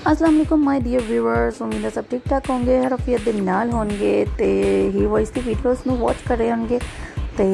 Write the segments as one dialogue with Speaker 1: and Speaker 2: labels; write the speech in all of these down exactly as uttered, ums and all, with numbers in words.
Speaker 1: अस्सलाम वालेकुम my dear viewers, उम्मीद है सब ठीक ठाक होंगे, हरफियत दे नाल होंगे ते ही वॉइस दी वीडियोस नू वॉच कर रहे होंगे। तो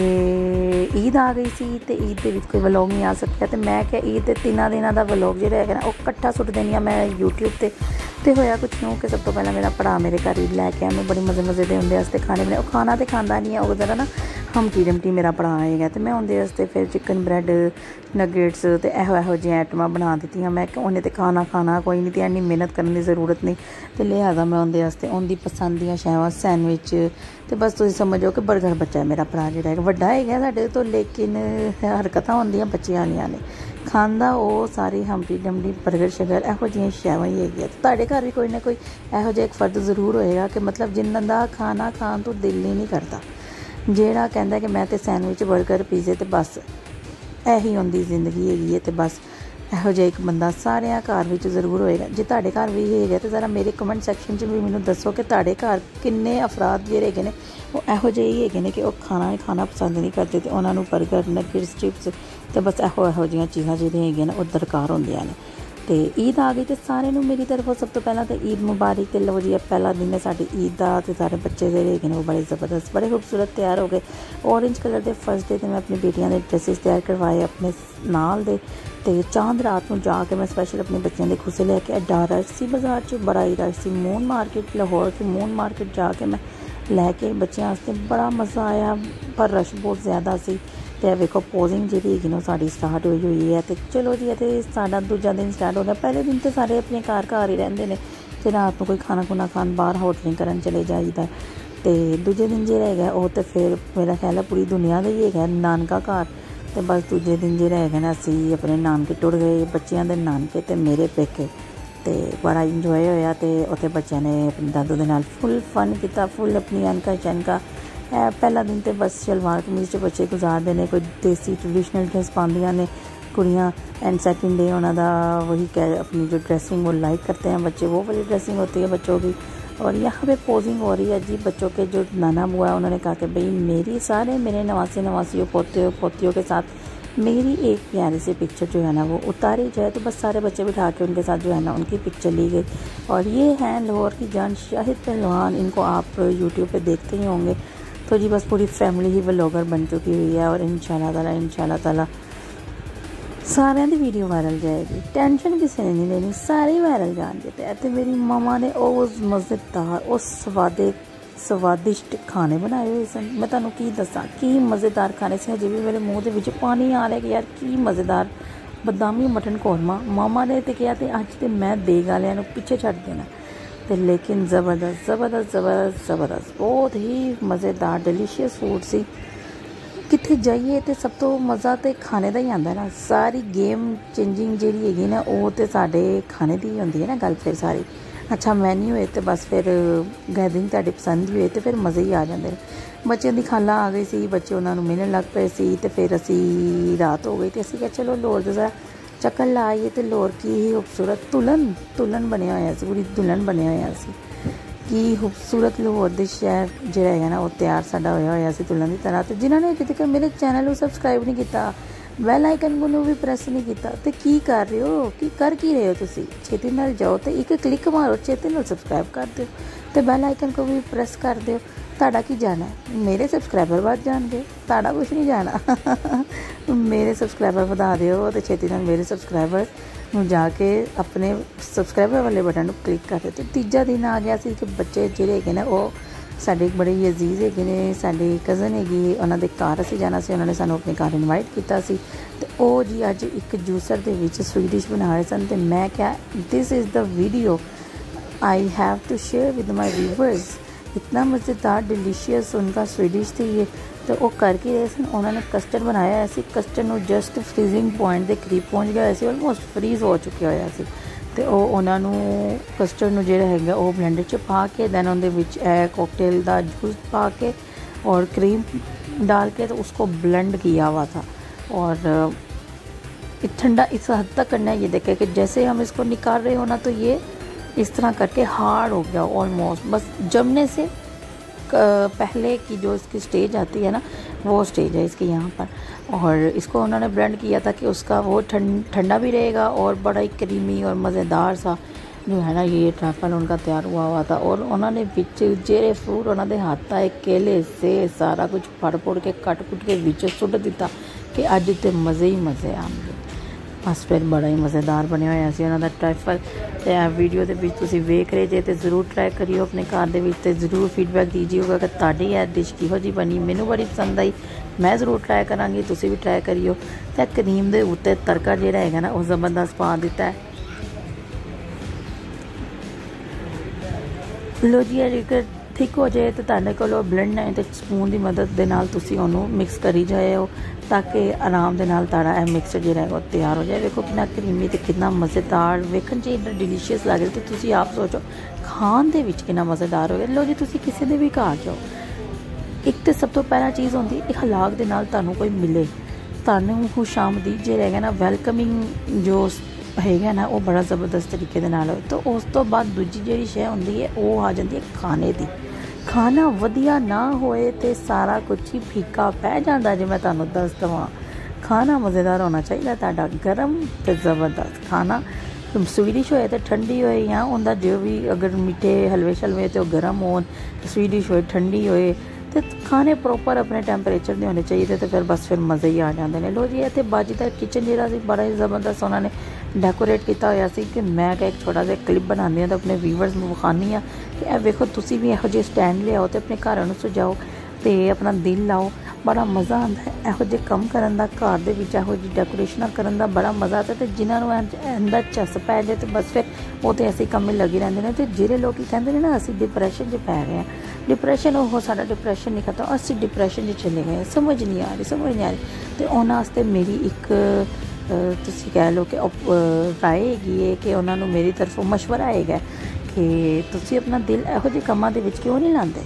Speaker 1: ईद आ गई सी ते ईद दे विच कोई व्लॉग नहीं आ सकिया तो मैं क्या ईद दे तिना दिनों का व्लॉग जो है ना वो कट्ठा सुट देनी आ मैं यूट्यूब ते ते होया कुछ नो कि सब तो पहला मेरा भरा मेरे घर ईद लैके आया। मैं बड़ी मज़े मज़े दे उनके वास्ते खाने बनाए। खाना तो खाता नहीं है, वो जरा ना हमटी डमटी मेरा भरा आएगा तो मैं उनके वास्ते फिर चिकन ब्रैड नगेट्स तो एहो एहो जी आइटमां बना दित्तियां। मैं उन्हें तो खाना खाना कोई नहीं, तो इन्नी मेहनत करने की जरूरत नहीं, तो लिहाजा मैं उनके वास्ते उनकी पसंद दी शैवां सैंडविच तो बस तुम समझो कि बर्गर बच्चा है मेरा भरा जो है वड्डा है साढ़े तो, लेकिन हरकतां होंदियां बच्चियां वालियां ने खांदा वो सारी हमटी डमटी बर्गर शगर एहो जी शैवां ही है। तो तुहाडे घर भी कोई ना कोई एहो जिहा एक फर्द जरूर होएगा कि मतलब जिन्हां दा खाना खाण तो दिल ही नहीं करता, ਜਿਹੜਾ कहता कि मैं तो सैंडविच बर्गर पीजे तो बस यही उनकी जिंदगी हैगी है। तो बस ਇਹੋ ਜਿਹਾ ਇੱਕ ਬੰਦਾ ਸਾਰਿਆਂ ਘਰ ਵਿੱਚ ਜ਼ਰੂਰ ਹੋਏਗਾ। ਜੇ ਤੁਹਾਡੇ ਘਰ ਵੀ ਹੈਗਾ ਤਾਂ ਜ਼ਰਾ ਮੇਰੇ ਕਮੈਂਟ ਸੈਕਸ਼ਨ 'ਚ ਵੀ ਮੈਨੂੰ ਦੱਸੋ ਕਿ ਤੁਹਾਡੇ ਘਰ ਕਿੰਨੇ ਅਫਰਾਦ ਜਿਹੜੇ ਹੈਗੇ ਨੇ ਉਹ ਇਹੋ ਜਿਹੇ ਹੀ ਹੈਗੇ ਨੇ ਕਿ ਉਹ ਖਾਣਾ ਖਾਣਾ ਪਸੰਦ ਨਹੀਂ ਕਰਦੇ ਤੇ ਉਹਨਾਂ ਨੂੰ 버ਗਰ ਨਗੇਟਸ ਚਿਪਸ ਤੇ ਬਸ ਇਹੋ ਇਹੋ ਜਿਹੀਆਂ ਚੀਜ਼ਾਂ ਜਿਹੜੀਆਂ ਹੈਗੀਆਂ ਨੇ ਉਹ ਦਰਕਾਰ ਹੁੰਦੀਆਂ ਨੇ। तो ईद आ गई तो सारे मेरी तरफों सब तो पहला तो ईद मुबारक। तो लो जी पहला दिन है साड़ी ईद का, तो सारे बच्चे जो है वो बड़े ज़बरदस्त बड़े खूबसूरत तैयार हो गए। ऑरेंज कलर के फर्स्ट डे तो मैं अपनी बेटियां के ड्रेसिस तैयार करवाए अपने नाल दे। तो चांद रात में जाके मैं स्पैशल अपने बच्चों के खुसे लैके एडा रश सी बाजार च बड़ा ही रश सी। मून मार्केट लाहौर की मून मार्केट जाके मैं लैके बच्चों वास्ते बड़ा मज़ा आया, पर रश बहुत ज़्यादा सी। तो वेखो पोजिंग जी है साड़ी स्टार्ट हुई हुई है। तो चलो जी तो साडा दूजा दिन स्टार्ट हो गया। पहले दिन तो सारे अपने घर घर ही रहते हैं, तो रात को कोई खाना खुना खान बाहर होटलिंग करन चले जाइदा। तो दूजे दिन जो है वो तो फिर मेरा ख्याल है पूरी दुनिया का ही है नानका घर। तो बस दूजे दिन जो है ना असी अपने नानके टुर गए, बच्चों के नानके तो मेरे पेके। तो बड़ा इंजॉय होया। तो उत्थे बच्चों ने अपने दादू के नाल फुल फन किया, फुल अपनी अनका शनका। पहला दिन तो बस शलवार कमीज च बच्चे गुजारते हैं, कोई देसी ट्रेडिशनल ड्रेस पाँदियाँ ने कुड़ियाँ। एंड सेकंड डे उन्होंने वही कह अपनी जो ड्रेसिंग वो लाइक करते हैं बच्चे, वो वाली ड्रेसिंग होती है बच्चों की। और यहाँ पे पोजिंग हो रही है जी बच्चों के जो नाना बुआ है उन्होंने कहा कि भाई मेरी सारे मेरे नवासी नवासियों पोते पोतियों के साथ मेरी एक प्यारी सी पिक्चर जो है ना वो उतारी जाए। तो बस सारे बच्चे बिठा के उनके साथ जो है ना उनकी पिक्चर ली गई। और ये हैं लाहौर की जान शाहिद पहलवान, इनको आप यूट्यूब पे देखते ही होंगे। तो जी बस पूरी फैमिली ही व्लॉगर बन चुकी हुई है और इंशाल्लाह ताला इंशाल्लाह ताला सारे दी वीडियो वायरल जाएगी। टेंशन किसी ने नहीं लेनी, सारे वायरल जाएंगे। तो मेरी मामा ने उस मज़ेदार उस स्वादे स्वादिष्ट खाने बनाए हुए सन। मैं तुहानू की दसा की मज़ेदार खाने से हजे भी मेरे मुँह के पानी आ रहा कि यार की मज़ेदार बदामी मटन कौरमा मामा ने तो किया। तो अज तो मैं देग वालियां पिछे छड़ देना। तो लेकिन ज़बरदस्त ज़बरदस्त ज़बरदस्त ज़बरदस्त बहुत ही मज़ेदार डिलीशियस फूड सी। कितने जाइए तो सब तो मज़ा तो खाने का ही आता है ना। सारी गेम चेंजिंग जी हैगी ना वो तो साढ़े खाने की ही होंगी है ना गल। फिर सारी अच्छा मैन्यू है तो बस फिर गैदरिंग तुहाडी पसंद भी हुए तो फिर मज़े ही आ जाते हैं। बच्चों की खाला आ गई सी, बच्चे उन्होंने मिलने लग पे सी। तो फिर असी रात हो गई तो असी क्या चलो लाहौर जरा चक्कर ला आइए। तो लाहौर की ही खूबसूरत तुलन तुलन बनया होया सी, पूरी दुल्हन बनया होया सी कि खूबसूरत लाहौर के शहर जो है ना वो तैयार साडा होया होया सी दुल्हन की तरह। तो जिन्होंने अजे तक मेरे चैनल को सबसक्राइब नहीं किया, बैल आइकन को भी प्रेस नहीं किया, तो की कर रहे हो कि कर की रहे हो तुसी? छेती नाल जाओ तो एक क्लिक मारो, छेती नाल सबसक्राइब कर दो, तो बैल आइकन को भी प्रेस कर दो। ताड़ा की जाना है, मेरे सबसक्राइबर बढ़ जाएंगे, ताड़ा कुछ नहीं जाना। मेरे सबसक्राइबर बढ़ा दो तो छेती नाल मेरे सबसक्राइबर जाके अपने सबसक्राइबर वाले बटन को क्लिक कर दो। तो तीजा दिन आ गया सी कि बच्चे जिहड़े है ना वो साडे एक बड़े ही अजीज़ है ने, साडी कज़न हैगी, उन्होंने घर असीं जाना सी, उन्होंने सानूं अपने घर इनवाइट किया सी। तो वो जी अज एक जूसर दे विच स्वीट डिश बना रहे सन। तो मैं क्या this is the video I have to share with my viewers. इतना मज़ेदार डिलीशियस उनका स्वीट डिश थी ये। तो वो करके रहे सन, उन्होंने कस्टर्ड बनाया सी, कस्टर्ड नूं जस्ट फ्रीजिंग पॉइंट के करीब पहुँच गया सी, ऑलमोस्ट फ्रीज हो चुका होया सी। तो उन्होंने कस्टर्ड नूं जिहड़ा हैगा वो ब्लेंडर च पा के दैन उहदे विच ए कॉकटेल का जूस पा के और क्रीम डाल के तो उसको ब्लेंड किया हुआ था। और ठंडा इस हद तक करना है ये देखे कि जैसे हम इसको निकाल रहे हो ना तो ये इस तरह करके हार्ड हो गया ऑलमोस्ट। बस जमने से पहले की जो इसकी स्टेज आती है ना वो स्टेज है इसकी यहाँ पर। और इसको उन्होंने ब्लेंड किया था कि उसका वो ठंड ठंडा भी रहेगा और बड़ा ही क्रीमी और मज़ेदार सा जो है ना ये ट्रैफल उनका तैयार हुआ हुआ था और उन्होंने बिच जेरे फ्रूट उन्होंने हाथ आए केले से सारा कुछ फड़ फुड़ के कट कुट के बिच सुट दिता कि अज तो मज़े ही मज़े आएंगे। बस फिर बड़ा ही मज़ेदार बनया होया सी उन्होंने ट्रैफल। तो यह वीडियो के बीच तुसीं वेख रहे जे तो जरूर ट्राई करियो अपने घर के बीच, जरूर फीडबैक दीजिएगा कि तुहाडी यह डिश किहो जी बनी। मैनू बड़ी पसंद आई, मैं जरूर ट्राई करांगी, तुसीं भी ट्राई करियो। तो क्रीम के उत्ते तड़का जिहड़ा हैगा ना वो ज़बरदस्त पा दिता है। लो जी अगर थिक हो जाए तो तुहाडे कोल ब्लेंड है तो स्पून की मदद के नाल तुसीं उहनूं मिक्स करी जाओ ताकि आराम दे नाल तुहाडा यह मिक्सचर जिहड़ा है वो तैयार हो जाए। देखो कितना क्रीमी तो कितना मज़ेदार वेखण च इन्ना डिलीशियस लग रहा। तो तुसीं आप सोचो खाण दे विच कितना मज़ेदार हो गया। लो जी तुसीं किसी दे भी घर जाओ, एक तो सब तो पहला चीज़ होंदी है हलाक दे नाल तुहानूं कोई मिले, तुहानूं खुशामदीद जिहड़ा है ना वेलकमिंग जो हैगा ना वो बड़ा ज़बरदस्त तरीके दे नाल हो। तो उस तो बाद दूजी जिहड़ी शै हुंदी है वो आ जाती है खाने दी। खाना वधिया ना होए तो सारा कुछ ही फीका पै जाता। जे मैं तुहानूं दस देवां खाना मज़ेदार होना चाहिए तुहाडा, गर्म तो ज़बरदस्त खाना। स्वीडिश होए तो ठंडी होए या उनका जो भी अगर मीठे हलवे शलवे तो गर्म हो, स्वीडिश होए ठंडी होए तो खाने प्रॉपर अपने टैंपरेचर के होने चाहिए। तो फिर बस फिर मज़े ही आ जाते हैं। लो जी इतने बाजीदार किचन जिहड़ा सी बड़ा ही ज़बरदस्त उन्होंने डेकोरेट किया होया सी कि मैं एक छोटा सा क्लिप बनानी हाँ तो अपने व्यूवर्स में विखानी हाँ कि यह वेखो तुसीं भी इहो जिहे स्टैंड लियाओ तो अपने घर नूं सजाओ तो अपना दिल लाओ। बड़ा मज़ा आता है इहो जिहे कम करन दा, घर दे विच इहो जिही डेकोरेशनां करन दा बड़ा मज़ा आता है। तो जिन्होंने अंदर चस पै जाए तो बस फिर वो तो ऐसे कम ही लगे रहते हैं। तो जिहड़े लोग कहते हैं ना असीं डिप्रैशन च पै गए हैं, डिप्रैशन वो साडा डिप्रैशन नहीं खत्म, असीं डिप्रैशन च चले गए, समझ नहीं आ रही समझ नहीं आ रही। तो उन्हां वास्ते मेरी एक तुसीं कह लो कि राय हैगी है कि उन्होंने मेरी तरफों मशवरा हैगा कि तुसीं अपना दिल इहो जिहे कम्मां दे विच क्यों नहीं लांदे।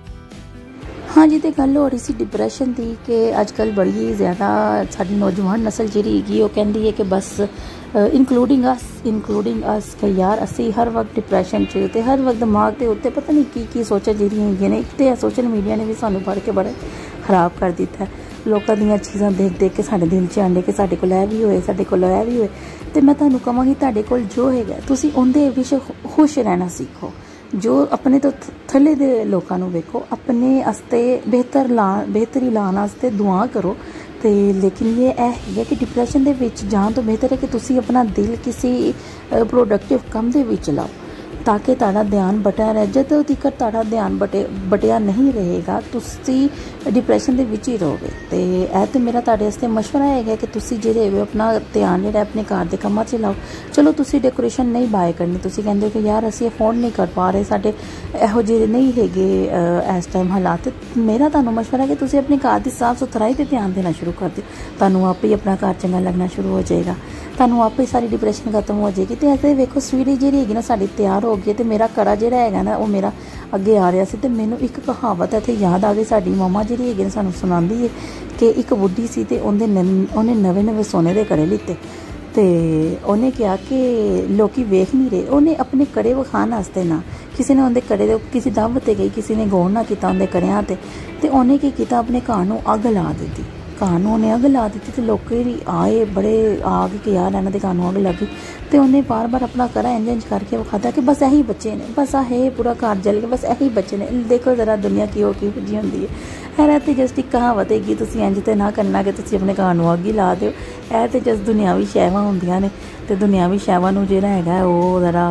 Speaker 1: हाँ जी तो गल हो रही सी डिप्रैशन की कि अजकल बड़ी ज़्यादा साडी नौजवान नस्ल जी हैगी वो कहती है कि बस इनकलूडिंग अस इनकलूडिंग अस कि यार असी हर वक्त डिप्रैशन च ते हर वक्त दिमाग के उत्ते पता नहीं की की सोचा जिहड़ियां हैगियां ने। एक तो सोशल मीडिया ने भी सानू पढ़ के बड़ा खराब कर दिता है। लोगों दीयां चीज़ां देख देख के साडे दिल च आंदे कि साडे कोल ऐ भी होए साडे कोल ऐ भी होए। तो मैं तुहानू कहांगी तुहाडे कोल जो हैगा तुसीं उहदे विच खुश रहना सीखो। जो अपने तो थले दे लोगों को वेखो अपने आस्ते बेहतर ला बेहतरी लाने वास्ते दुआ करो। तो लेकिन ये है कि डिप्रैशन दे विच जान तो बेहतर है कि तुसी अपना दिल किसी प्रोडक्टिव कम दे विच लाओ ताकि तुहाडा ध्यान बटिया रहे। जदों तक तुहाडा ध्यान बटे बटिया नहीं रहेगा तुसी डिप्रैशन दे विच ही रहोगे। तो यह तो मेरा तुहाडे वास्ते मशवरा है कि तुसी जिहड़े हो अपना ध्यान जिहड़ा अपने घर के कामां च लाओ। चलो तुसी डेकोरेशन नहीं बाय करनी, तुसी कहंदे हो कि यार असीं अफोर्ड नहीं कर पा रहे, साडे इहो जिहे नहीं हैगे इस टाइम हालात। मेरा तुहानूं मशवरा है कि तुसी अपने घर की साफ सुथराई ते ध्यान देना शुरू कर दिओ, तुहानूं आपे ही अपना घर चंगा लगना शुरू हो जाएगा, तुहानूं आपे सारी डिप्रैशन खत्म हो जाएगी। तो ऐसे वेखो स्वीडी जिहड़ी हैगी ना साडी तैयार हो गई। तो मेरा कड़ा जिहड़ा हैगा ना वो मेरा अगे आ रहा सी। तो मैनूं एक कहावत इत्थे याद आ गई, साडी मम्मा जिहड़ी हैगी ना सानूं सुणांदी है कि एक बुढ़ी सी ते उहदे उहने नवे नवे सोने दे कड़े लिते। तो उन्हें कहा कि लोग वेख नहीं रहे, उन्हें अपने कड़े विखाण वास्ते ना किसी ने उनके कड़े दे किसी दावत ते गई, किसी ने गौर ना किया उनके कड़ियां ते ते उन्हें की किया अपने घर नूं अग ला दी। घर नूं उन्हें अग ला दी तो लोग आए बड़े आ गए कि यार इन्हां दे घर नूं अग लगी। तो उन्हें बार बार अपना कड़ा इंज इंज करके विखाता कि बस यही बच्चे ने, बस आ है पूरा घर जल गया, बस यही बच्चे ने। देखो जरा दुनिया किहो किहो जी होंदी है। है तो जस्ट एक कहावत हैगी, तुसीं इंज ते ना करना कि तुसीं अपने घर नूं अग ही ला दिओ। यह तो जस्ट दुनियावी शैवां होंदियां ने। तो दुनियावी शैवां नूं जिहड़ा हैगा वो जरा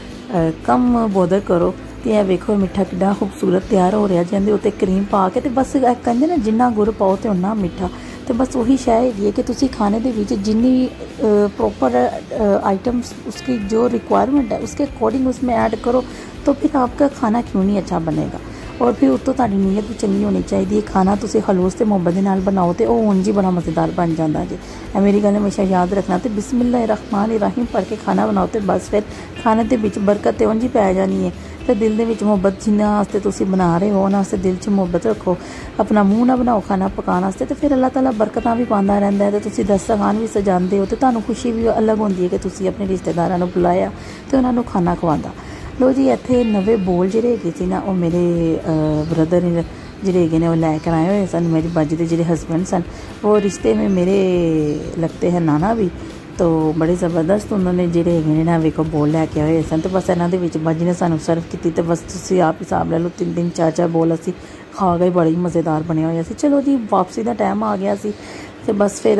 Speaker 1: कम बोदर करो। तो यह वेखो मिठा कितना खूबसूरत तैयार हो रहा जिहदे उत्ते क्रीम पा के। तो बस कहते ना जिन्ना गुड़ पाओ तो उन्ना मिठा। तो बस वही शै हैगी है कि तुसी खाने दे विच जिन्नी प्रॉपर आइटम्स उसकी जो रिक्वायरमेंट है उसके अकॉर्डिंग उसमें ऐड करो तो फिर आपका खाना क्यों नहीं अच्छा बनेगा। और फिर उत्तों तुहाडी नीयत भी चंगी होनी चाहिए। खाना तुसी खलूस ते मुहब्बत दे नाल बनाओ तो वह उंज ही बड़ा मज़ेदार बन जाता जी। मेरी गल हमेशा याद रखना। तो बिस्मिल्लाह रहमान रहीम पढ़ के खाना बनाओ तो बस फिर खाने के विच बरकत तो उंज ही पै जानी है। तो दिल दे विच मुहब्बत जिन्हां वास्ते तुसी बना रहे हो उन्हां वास्ते दिल च मुहब्बत रखो। अपना मूँह ना बनाओ खाना पकाने वास्ते तो फिर अल्लाह ताला बरकतां भी पांदा रहिंदा है। तो तुसी दस्तरखान भी सजांदे हो तो तुहानूं खुशी भी अलग होंदी है कि तुसी अपने रिश्तेदारां नूं बुलाया तो उन्हां नूं खाना खवांदा। लो जी इत्थे नवे बोल जिहड़े हैगे सी ना वो मेरे ब्रदर जिहड़े हैगे ने वो लैकर आए हुए सन। मेरी बाजी दे जिहड़े हसबैंड सन वो रिश्ते में मेरे लगते हैं नाना भी। तो बड़े ज़बरदस्त उन्होंने ਜਿਹੜੇ ਹੈਗੇ ਨੇ ਨਾ ਵੇਖੋ ਬੋਲ ਲੈ ਕੇ ਆਏ ਸਨ। ਤੇ ਬਸ ਇਹਨਾਂ ਦੇ ਵਿੱਚ ਬਾਜੀ ਨੇ ਸਾਨੂੰ ਸਰਵ ਕੀਤੀ ਤੇ ਬਸ ਤੁਸੀਂ ਆਪ ਹਿਸਾਬ ਲੈ ਲਓ ਤਿੰਨ ਤਿੰਨ ਚਾਰ ਚਾਰ ਬੋਲ ਅਸੀਂ ਖਾ ਗਏ। ਬੜਾ ਹੀ ਮਜ਼ੇਦਾਰ ਬਣਿਆ ਹੋਇਆ ਸੀ। ਚਲੋ ਜੀ ਵਾਪਸੀ ਦਾ ਟਾਈਮ ਆ ਗਿਆ ਸੀ ਤੇ ਬਸ ਫਿਰ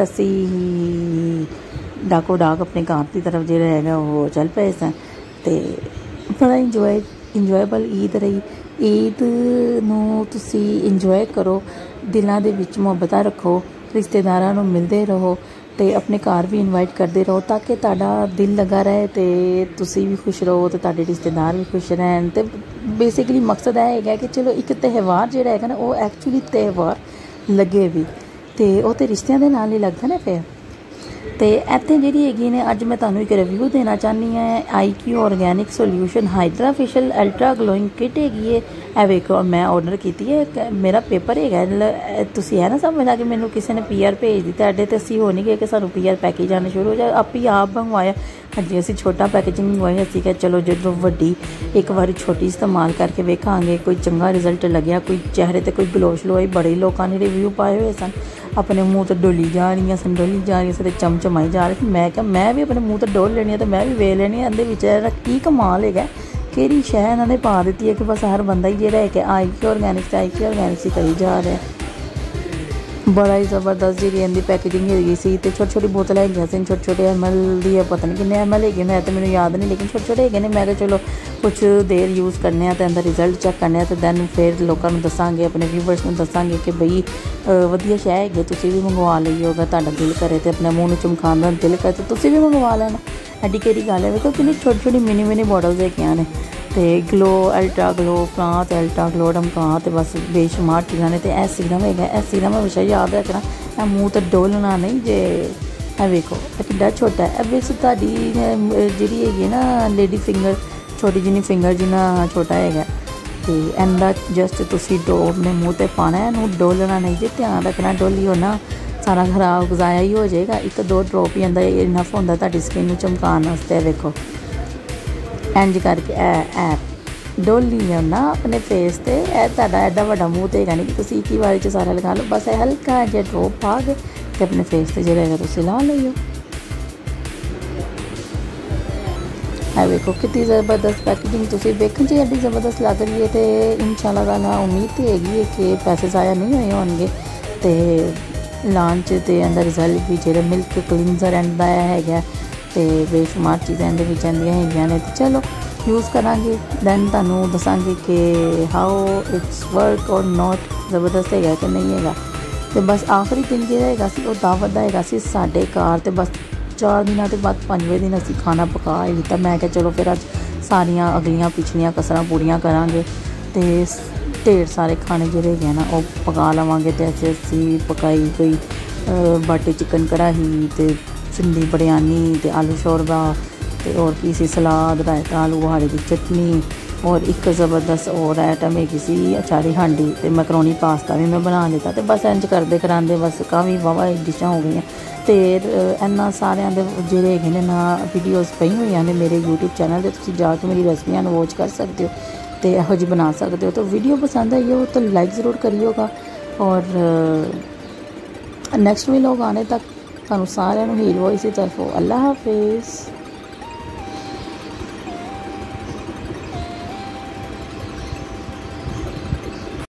Speaker 1: ਅਸੀਂ ਡਾਕੋ ਡਾਕ ਆਪਣੇ ਘਰ ਦੀ ਤਰਫ ਜਿਹੜਾ ਹੈਗਾ ਉਹ ਚੱਲ ਪਏ ਸਨ। ਤੇ ਬੜਾ ਇੰਜੋਏ ਇੰਜੋਏਬਲ ਈਦ ਰਹੀ। ਈਦ ਨੂੰ ਤੁਸੀਂ ਇੰਜੋਏ ਕਰੋ, ਦਿਲਾਂ ਦੇ ਵਿੱਚ ਮੁਹੱਬਤਾਂ ਰੱਖੋ, ਰਿਸ਼ਤੇਦਾਰਾਂ ਨੂੰ ਮਿਲਦੇ ਰਹੋ ਤੇ ਆਪਣੇ ਘਰ ਵੀ ਇਨਵਾਈਟ ਕਰਦੇ ਰਹੋ ਤਾਂ ਕਿ ਤੁਹਾਡਾ ਦਿਲ ਲੱਗਾ ਰਹੇ ਤੇ ਤੁਸੀਂ ਵੀ ਖੁਸ਼ ਰਹੋ ਤੇ ਤੁਹਾਡੇ ਰਿਸ਼ਤੇਦਾਰ ਵੀ ਖੁਸ਼ ਰਹਿਣ। ਤੇ ਬੇਸਿਕਲੀ ਮਕਸਦ ਇਹ ਹੈਗਾ ਕਿ ਚਲੋ ਇੱਕ ਤਿਉਹਾਰ ਜਿਹੜਾ ਹੈਗਾ ਨਾ ਉਹ ਐਕਚੁਅਲੀ ਤਿਉਹਾਰ ਲੱਗੇ ਵੀ ਤੇ ਉਹ ਤਾਂ ਰਿਸ਼ਤਿਆਂ ਦੇ ਨਾਲ ਹੀ ਲੱਗਦਾ ਨਾ ਫਿਰ। ਤੇ ਇੱਥੇ ਜਿਹੜੀ ਹੈਗੀ ਨੇ ਅੱਜ ਮੈਂ ਤੁਹਾਨੂੰ ਇੱਕ ਰਿਵਿਊ ਦੇਣਾ ਚਾਹੁੰਦੀ ਹਾਂ। I Q organic solution hydra facial ultra glowing kit ਹੈਗੀ ਹੈ। ਇਹ ਵੇਖੋ ਮੈਂ ਔਡਰ ਕੀਤੀ ਹੈ, ਮੇਰਾ ਪੇਪਰ ਹੈਗਾ। ਤੁਸੀਂ ਇਹ ਨਾ ਸਮਝਣਾ ਕਿ ਮੈਨੂੰ ਕਿਸੇ ਨੇ ਪੀ ਆਰ ਭੇਜ ਦਿੱਤਾ ਅੱਡੇ ਤੇ ਅਸੀਂ ਹੋ ਨਹੀਂ ਗਏ ਕਿ ਸਾਨੂੰ ਪੀ ਆਰ ਪੈਕੇਜ ਆਉਣੇ ਸ਼ੁਰੂ ਹੋ ਜਾਏ। ਆਪ ਹੀ ਆਪ ਮੰਗਵਾਇਆ। ਹਾਂਜੀ ਅਸੀਂ ਛੋਟਾ ਪੈਕੇਜਿੰਗ ਮੰਗਵਾਈ। ਅਸੀਂ ਕਿਹਾ ਚਲੋ ਜਦੋਂ ਵੱਡੀ ਇੱਕ ਵਾਰੀ ਛੋਟੀ ਇਸਤੇਮਾਲ ਕਰਕੇ ਵੇਖਾਂਗੇ ਕੋਈ ਚੰਗਾ ਰਿਜ਼ਲਟ ਲੱਗਿਆ, ਕੋਈ ਚਿਹਰੇ 'ਤੇ ਕੋਈ ਗਲੋ ਸ਼ਲੋ ਆਈ। ਬੜੇ ਲੋਕਾਂ ਨੇ ਰਿਵਿਊ ਪਾਏ ਹੋਏ ਸਨ, ਆਪਣੇ ਮੂੰਹ 'ਤੇ ਡੋਲੀ ਜਾ ਰਹੀਆਂ ਸਨ ਡੋਲੀ ਜਾ ਰਹੀਆਂ ਸਨ ਤੇ ਚਮਚਮਾਈ ਜਾ ਰਹੀ ਸੀ। ਮੈਂ ਕਿਹਾ ਮੈਂ ਵੀ ਆਪਣੇ ਮੂੰਹ 'ਤੇ ਡੋਲ ਲੈਣੀ ਆ ਤੇ ਮੈਂ ਵੀ ਵੇਖ ਲੈਣੀ ਆ। ਇਹਦੇ ਵਿੱਚ ਇਹਦਾ ਕੀ ਕਮਾਲ ਹੈਗਾ, ਕਿਹੜੀ ਸ਼ੈ ਇਹਨਾਂ ਨੇ ਪਾ ਦਿੱਤੀ ਹੈ ਕਿ ਬਸ ਹਰ ਬੰਦਾ ਹੀ ਜਿਹੜਾ ਹੈ ਕਿ ਆਈ ਕਿਊ ਔਰਗੈਨਿਕਸ ਆਈ ਕਿਊ ਔਰਗੈਨਿਕਸ ਹੀ ਕਰੀ ਜਾ ਰਿਹਾ। ਬੜਾ ਹੀ ਜ਼ਬਰਦਸਤ ਜਿਹੜੀ ਇਹਦੀ ਪੈਕੇਜਿੰਗ ਹੈਗੀ ਸੀ ਤੇ ਛੋਟੀ ਛੋਟੀ ਬੋਤਲਾਂ ਹੈਗੀਆਂ ਸਨ, ਛੋਟੇ ਛੋਟੇ ਐਮ ਐਲ ਦੀ ਪਤਾ ਨਹੀਂ ਕਿੰਨੇ ਐਮ ਐਲ ਹੈਗੇ ਨੇ ਤੇ ਮੈਨੂੰ ਯਾਦ ਨਹੀਂ, ਲੇਕਿਨ ਛੋਟੇ ਛੋਟੇ ਹੈਗੇ ਨੇ। ਮੈਂ ਕਿਹਾ ਚਲੋ ਕੁਛ ਦੇਰ ਯੂਜ਼ ਕਰਨੇ ਆ ਤੇ ਇਹਦਾ ਰਿਜ਼ਲਟ ਚੈੱਕ ਕਰਨੇ ਆ ਤੇ ਦੈਨ ਫਿਰ ਲੋਕਾਂ ਨੂੰ ਦੱਸਾਂਗੇ, ਆਪਣੇ ਵਿਊਵਰਸ ਨੂੰ ਦੱਸਾਂਗੇ ਕਿ ਬਈ ਵਧੀਆ ਸ਼ੈ ਹੈਗੀ, ਤੁਸੀਂ ਵੀ ਮੰਗਵਾ ਲਈਓ। ਅਗਰ ਤੁਹਾਡਾ ਦਿਲ ਕਰੇ ਤੇ ਆਪਣੇ ਮੂੰਹ ਨੂੰ ਚਮਕਾਉਣ ਦਾ ਦਿਲ ਕਰੇ ਤੇ ਤੁਸੀਂ ਵੀ ਮੰਗਵਾ ਲੈਣਾ। ਐਡੀ ਕਿਹੜੀ ਗੱਲ ਹੈ। ਵੇਖੋ ਕਿੰਨੀ ਛੋਟੀ ਛੋਟੀ ਮਿਨੀ ਮਿਨੀ ਬੋਟਲਸ ਹੈਗੀਆਂ ਨੇ ਤੇ glow ultra glow France ultra glow ਡਮਕਾ ਤੇ ਬਸ ਬੇਸ਼ੁਮਾਰ ਚੀਜ਼ਾਂ ਨੇ। ਤੇ ਇਹ ਸੀਰਮ ਹੈਗਾ, ਇਹ ਸੀਰਮ ਹਮੇਸ਼ਾ ਯਾਦ ਰੱਖਣਾ, ਇਹ ਮੂੰਹ ਤੇ ਡੋਲਣਾ ਨਹੀਂ ਜੇ। ਇਹ ਵੇਖੋ ਇਹ ਕਿੱਡਾ ਛੋਟਾ ਹੈ। ਇਹ ਵਿੱਚ ਤੁਹਾਡੀ ਜਿਹੜੀ ਹੈਗੀ ਨਾ ਲੇਡੀ ਫਿੰਗਰ, ਛੋਟੀ ਜਿਹੀ ਫਿੰਗਰ ਜਿੰਨਾ ਛੋਟਾ ਹੈਗਾ ਤੇ ਇਹਦਾ ਜਸਟ ਤੁਸੀਂ ਡੋ ਆਪਣੇ ਮੂੰਹ 'ਤੇ ਪਾਉਣਾ, ਇਹਨੂੰ ਡੋਲਣਾ ਨਹੀਂ ਜੇ। ਧਿਆਨ ਰੱਖਣਾ ਡੋਲੀ ਹੋ ਨਾ ਸਾਰਾ ਖਰਾਬ ਜ਼ਾਇਆ ਹੀ ਹੋ ਜਾਏਗਾ। ਇੱਕ ਦੋ ਡਰੋਪ ਹੀ ਅੰਦਰ ਇਨਫ ਹੁੰਦਾ ਤੁਹਾਡੀ ਸਕਿਨ ਨੂੰ ਚਮਕਾਉਣ ਵਾਸਤੇ। ਵੇਖੋ ਇੰਝ ਕਰਕੇ ਇਹ ਐਪ ਡੋਲੀ ਨਾ ਆਪਣੇ ਫੇਸ 'ਤੇ। ਇਹ ਤੁਹਾਡਾ ਐਡਾ ਵੱਡਾ ਮੂੰਹ ਤਾਂ ਹੈਗਾ ਨਹੀਂ ਕਿ ਤੁਸੀਂ ਇੱਕ ਹੀ ਵਾਰੀ 'ਚ ਸਾਰਾ ਲਗਾ ਲਓ। ਬਸ ਇਹ ਹਲਕਾ ਜਿਹਾ ਡਰੋਪ ਪਾ ਕੇ ਅਤੇ ਆਪਣੇ ਫੇਸ 'ਤੇ ਜਿਹੜਾ ਹੈਗਾ ਤੁਸੀਂ ਲਾ ਲਈਓ। ਇਹ ਵੇਖੋ ਕਿੰਨੀ ਜ਼ਬਰਦਸਤ ਪੈਕੇਜਿੰਗ ਤੁਸੀਂ ਵੇਖਣ 'ਚ ਐਡੀ ਜ਼ਬਰਦਸਤ ਲੱਗ ਰਹੀ ਹੈ। ਅਤੇ ਇਨਸ਼ਾਅੱਲਾ ਤਾਲਾ ਉਮੀਦ ਤਾਂ ਹੈਗੀ ਹੈ ਕਿ ਪੈਸੇ ਜ਼ਾਇਆ ਨਹੀਂ ਹੋਏ ਹੋਣਗੇ ਅਤੇ ਲਾਂਚ ਅਤੇ ਇਹਦਾ ਰਿਜ਼ਲਟ ਵੀ ਜਿਹੜਾ ਮਿਲਕ ਕਲੀਨਜ਼ਰ ਐਂਡ ਦਾ ਹੈਗਾ ਅਤੇ ਬੇਸ਼ੁਮਾਰ ਚੀਜ਼ਾਂ ਇਹਦੇ ਵਿੱਚ ਆਉਂਦੀਆਂ ਹੈਗੀਆਂ ਨੇ। ਅਤੇ ਚਲੋ ਯੂਜ਼ ਕਰਾਂਗੇ ਦੈਨ ਤੁਹਾਨੂੰ ਦੱਸਾਂਗੇ ਕਿ how it's work or not, ਜ਼ਬਰਦਸਤ ਹੈਗਾ ਕਿ ਨਹੀਂ ਹੈਗਾ। ਅਤੇ ਬਸ ਆਖਰੀ ਦਿਨ ਜਿਹੜਾ ਹੈਗਾ ਸੀ ਉਹ ਦਾਵਤ ਦਾ ਹੈਗਾ ਸੀ ਸਾਡੇ ਘਰ। ਅਤੇ ਬਸ ਚਾਰ ਦਿਨਾਂ ਤੋਂ ਬਾਅਦ ਪੰਜਵੇਂ ਦਿਨ ਅਸੀਂ ਖਾਣਾ ਪਕਾ ਹੀ ਲਿੱਤਾ। ਮੈਂ ਕਿਹਾ ਚਲੋ ਫਿਰ ਅੱਜ ਸਾਰੀਆਂ ਅਗਲੀਆਂ ਪਿਛਲੀਆਂ ਕਸਰਾਂ ਪੂਰੀਆਂ ਕਰਾਂਗੇ ਅਤੇ ਢੇਰ ਸਾਰੇ ਖਾਣੇ ਜਿਹੜੇ ਹੈਗੇ ਨਾ ਉਹ ਪਕਾ ਲਵਾਂਗੇ। ਅਤੇ ਅੱਜ ਅਸੀਂ ਪਕਾਈ ਕੋਈ ਬਾਟੀ ਚਿਕਨ ਕੜਾਹੀ ਅਤੇ ਸਿੰਧੀ ਬਰਿਆਨੀ ਅਤੇ ਆਲੂ ਸ਼ੋਰਬਾ ਅਤੇ ਹੋਰ ਕੀ ਸੀ ਸਲਾਦ, ਰਾਇਤਾ, ਆਲੂ ਬੁਖਾਰੇ ਦੀ ਚਟਨੀ ਔਰ ਇੱਕ ਜ਼ਬਰਦਸਤ ਹੋਰ ਆਈਟਮ ਹੈਗੀ ਸੀ ਅਚਾਰੀ ਹਾਂਡੀ ਅਤੇ ਮੈਕਰੋਨੀ ਪਾਸਤਾ ਵੀ ਮੈਂ ਬਣਾ ਲਿੱਤਾ। ਅਤੇ ਬਸ ਇੰਝ ਕਰਦੇ ਕਰਾਂਦੇ ਬਸ ਕਾਫੀ ਵਾਹਵਾ ਡਿਸ਼ਾਂ ਹੋ ਗਈਆਂ। ਅਤੇ ਇਹਨਾਂ ਸਾਰਿਆਂ ਦੇ ਜਿਹੜੇ ਹੈਗੇ ਨੇ ਨਾ ਵੀਡੀਓਜ਼ ਪਈ ਹੋਈਆਂ ਨੇ ਮੇਰੇ ਯੂਟਿਊਬ ਚੈਨਲ 'ਤੇ, ਤੁਸੀਂ ਜਾ ਕੇ ਮੇਰੀ ਰੈਸਪੀਆਂ ਨੂੰ ਵੋਚ ਕਰ ਸਕਦੇ ਹੋ ਅਤੇ ਇਹੋ ਜਿਹੀ ਬਣਾ ਸਕਦੇ ਹੋ। ਤਾਂ ਵੀਡੀਓ ਪਸੰਦ आई हो तो लाइक ज़रूर करिएगा और नेक्स्ट व्लॉग आने तक ਤੁਹਾਨੂੰ ਸਾਰਿਆਂ ਨੂੰ ਹੀਲ ਵੋਇਸ ਦੀ ਤਰਫੋਂ ਅੱਲਾ ਹਾਫਿਜ਼।